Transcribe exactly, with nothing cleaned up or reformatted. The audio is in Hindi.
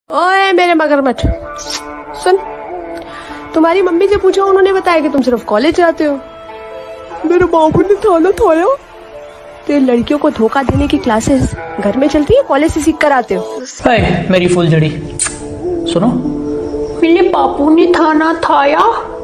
ओए मेरे मगरमच्छ सुन, तुम्हारी मम्मी से पूछो, उन्होंने बताया कि तुम सिर्फ कॉलेज जाते हो। मेरे बाबू ने थाना थाया। तो लड़कियों को धोखा देने की क्लासेस घर में चलती है, कॉलेज से सीख कर आते हो। मेरी फूलझड़ी सुनो, मेरे बापू ने थाना थाया।